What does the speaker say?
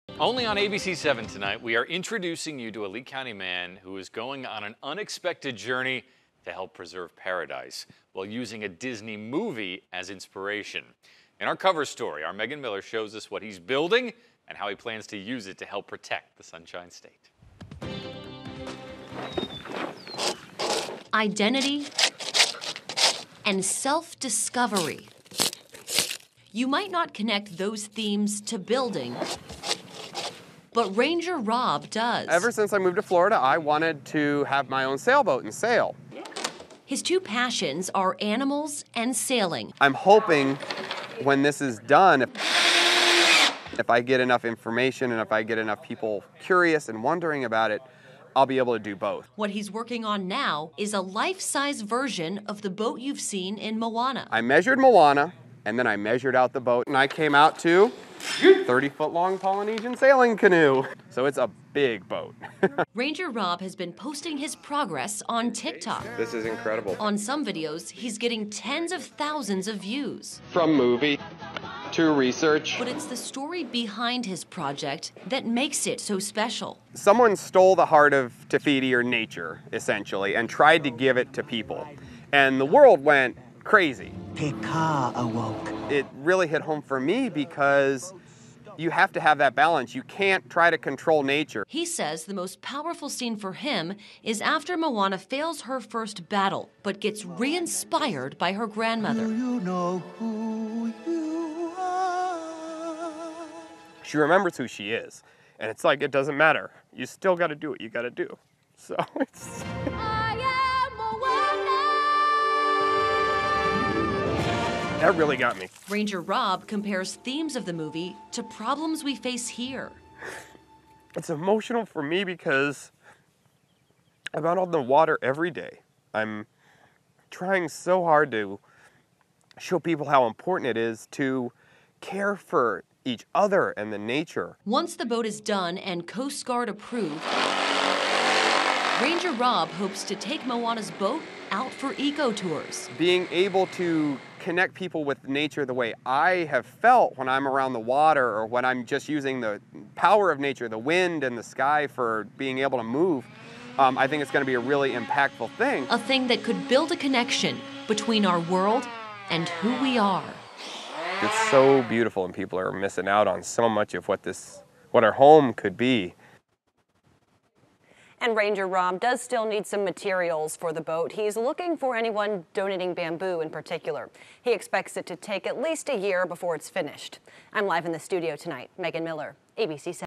Only on ABC7 tonight, we are introducing you to a Lee County man who is going on an unexpected journey to help preserve paradise while using a Disney movie as inspiration. In our cover story, our Megan Miller shows us what he's building and how he plans to use it to help protect the Sunshine State. Identity and self-discovery. You might not connect those themes to building, but Ranger Rob does. Ever since I moved to Florida, I wanted to have my own sailboat and sail. His two passions are animals and sailing. I'm hoping when this is done, if I get enough information and if I get enough people curious and wondering about it, I'll be able to do both. What he's working on now is a life-size version of the boat you've seen in Moana. I measured Moana, and then I measured out the boat, and I came out to 30-foot-long Polynesian sailing canoe. So it's a big boat. Ranger Rob has been posting his progress on TikTok. This is incredible. On some videos, he's getting tens of thousands of views. From movie to research. But it's the story behind his project that makes it so special. Someone stole the heart of Te Fiti, or nature, essentially, and tried to give it to people. And the world went crazy. Te Ka awoke. It really hit home for me because you have to have that balance. You can't try to control nature. He says the most powerful scene for him is after Moana fails her first battle, but gets re-inspired by her grandmother. Do you know who you are? She remembers who she is. And it's like, it doesn't matter. You still got to do what you got to do. So it's... That really got me. Ranger Rob compares themes of the movie to problems we face here. It's emotional for me because I'm out on the water every day. I'm trying so hard to show people how important it is to care for each other and the nature. Once the boat is done and Coast Guard approved, Ranger Rob hopes to take Moana's boat out for eco tours. Being able to connect people with nature the way I have felt when I'm around the water, or when I'm just using the power of nature, the wind and the sky, for being able to move, I think it's going to be a really impactful thing. A thing that could build a connection between our world and who we are. It's so beautiful, and people are missing out on so much of what our home could be. And Ranger Rob does still need some materials for the boat. He's looking for anyone donating bamboo in particular. He expects it to take at least a year before it's finished. I'm live in the studio tonight. Megan Miller, ABC7.